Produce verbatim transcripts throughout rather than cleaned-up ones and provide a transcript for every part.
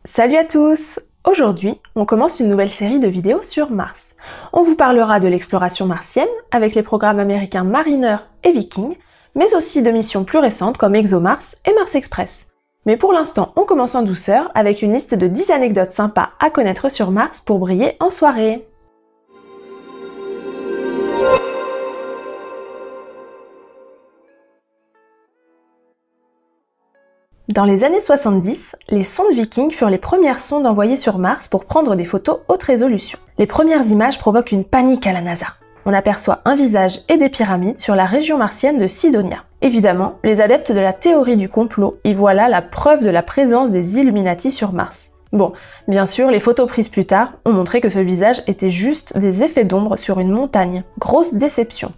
Salut à tous! Aujourd'hui, on commence une nouvelle série de vidéos sur Mars. On vous parlera de l'exploration martienne avec les programmes américains Mariner et Viking, mais aussi de missions plus récentes comme ExoMars et Mars Express. Mais pour l'instant, on commence en douceur avec une liste de dix anecdotes sympas à connaître sur Mars pour briller en soirée. Dans les années soixante-dix, les sondes Viking furent les premières sondes envoyées sur Mars pour prendre des photos haute résolution. Les premières images provoquent une panique à la NASA. On aperçoit un visage et des pyramides sur la région martienne de Cydonia. Évidemment, les adeptes de la théorie du complot y voient là la preuve de la présence des Illuminati sur Mars. Bon, bien sûr, les photos prises plus tard ont montré que ce visage était juste des effets d'ombre sur une montagne. Grosse déception.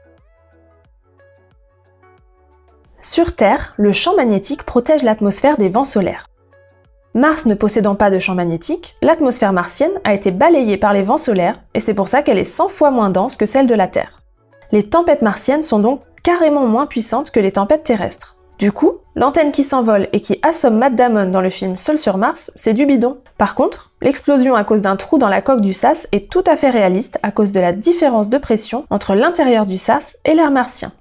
Sur Terre, le champ magnétique protège l'atmosphère des vents solaires. Mars ne possédant pas de champ magnétique, l'atmosphère martienne a été balayée par les vents solaires et c'est pour ça qu'elle est cent fois moins dense que celle de la Terre. Les tempêtes martiennes sont donc carrément moins puissantes que les tempêtes terrestres. Du coup, l'antenne qui s'envole et qui assomme Matt Damon dans le film Seul sur Mars, c'est du bidon. Par contre, l'explosion à cause d'un trou dans la coque du sas est tout à fait réaliste à cause de la différence de pression entre l'intérieur du sas et l'air martien.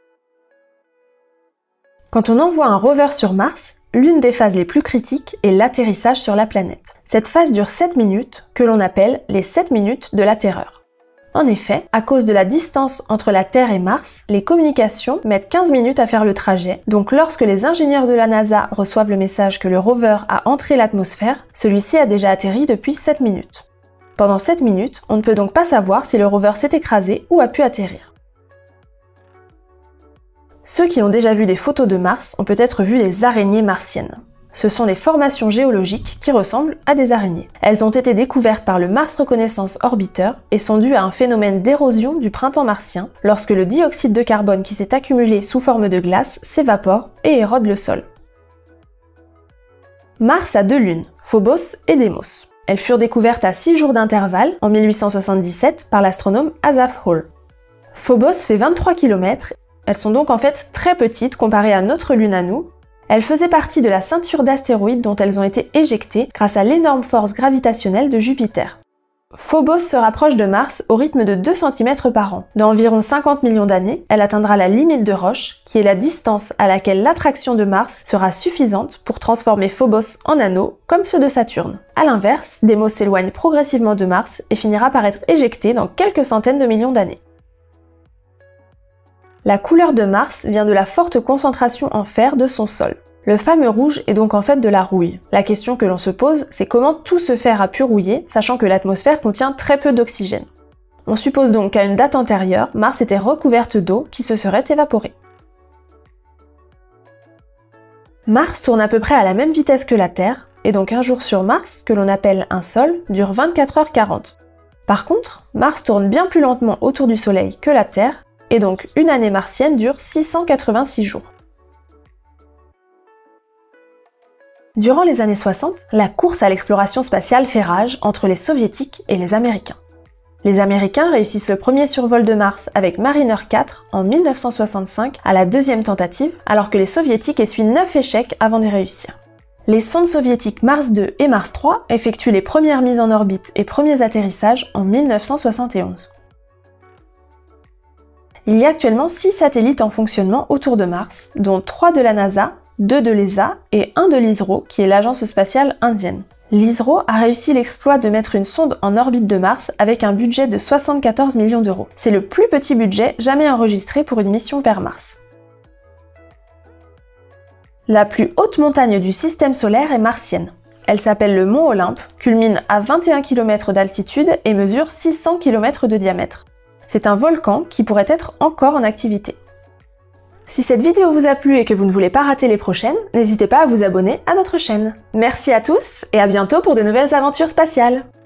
Quand on envoie un rover sur Mars, l'une des phases les plus critiques est l'atterrissage sur la planète. Cette phase dure sept minutes, que l'on appelle les sept minutes de la terreur. En effet, à cause de la distance entre la Terre et Mars, les communications mettent quinze minutes à faire le trajet, donc lorsque les ingénieurs de la NASA reçoivent le message que le rover a entré l'atmosphère, celui-ci a déjà atterri depuis sept minutes. Pendant sept minutes, on ne peut donc pas savoir si le rover s'est écrasé ou a pu atterrir. Ceux qui ont déjà vu des photos de Mars ont peut-être vu des araignées martiennes. Ce sont des formations géologiques qui ressemblent à des araignées. Elles ont été découvertes par le Mars Reconnaissance Orbiter et sont dues à un phénomène d'érosion du printemps martien, lorsque le dioxyde de carbone qui s'est accumulé sous forme de glace s'évapore et érode le sol. Mars a deux lunes, Phobos et Deimos. Elles furent découvertes à six jours d'intervalle en mille huit cent soixante-dix-sept par l'astronome Asaph Hall. Phobos fait vingt-trois kilomètres. Elles sont donc en fait très petites comparées à notre Lune à nous. Elles faisaient partie de la ceinture d'astéroïdes dont elles ont été éjectées grâce à l'énorme force gravitationnelle de Jupiter. Phobos se rapproche de Mars au rythme de deux centimètres par an. Dans environ cinquante millions d'années, elle atteindra la limite de Roche, qui est la distance à laquelle l'attraction de Mars sera suffisante pour transformer Phobos en anneau, comme ceux de Saturne. A l'inverse, Deimos s'éloigne progressivement de Mars et finira par être éjectée dans quelques centaines de millions d'années. La couleur de Mars vient de la forte concentration en fer de son sol. Le fameux rouge est donc en fait de la rouille. La question que l'on se pose, c'est comment tout ce fer a pu rouiller, sachant que l'atmosphère contient très peu d'oxygène. On suppose donc qu'à une date antérieure, Mars était recouverte d'eau qui se serait évaporée. Mars tourne à peu près à la même vitesse que la Terre, et donc un jour sur Mars, que l'on appelle un sol, dure vingt-quatre heures quarante. Par contre, Mars tourne bien plus lentement autour du Soleil que la Terre, et donc une année martienne dure six cent quatre-vingt-six jours. Durant les années soixante, la course à l'exploration spatiale fait rage entre les Soviétiques et les Américains. Les Américains réussissent le premier survol de Mars avec Mariner quatre en mille neuf cent soixante-cinq à la deuxième tentative, alors que les Soviétiques essuient neuf échecs avant d'y réussir. Les sondes soviétiques Mars deux et Mars trois effectuent les premières mises en orbite et premiers atterrissages en mille neuf cent soixante et onze. Il y a actuellement six satellites en fonctionnement autour de Mars, dont trois de la NASA, deux de l'E S A et un de l'ISRO, qui est l'agence spatiale indienne. L'ISRO a réussi l'exploit de mettre une sonde en orbite de Mars avec un budget de soixante-quatorze millions d'euros. C'est le plus petit budget jamais enregistré pour une mission vers Mars. La plus haute montagne du système solaire est martienne. Elle s'appelle le mont Olympe, culmine à vingt et un kilomètres d'altitude et mesure six cents kilomètres de diamètre. C'est un volcan qui pourrait être encore en activité. Si cette vidéo vous a plu et que vous ne voulez pas rater les prochaines, n'hésitez pas à vous abonner à notre chaîne. Merci à tous et à bientôt pour de nouvelles aventures spatiales!